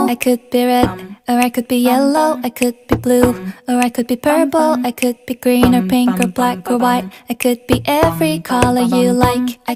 I could be red, or I could be yellow, I could be blue, or I could be purple, I could be green or pink or black or white. I could be every color you like. I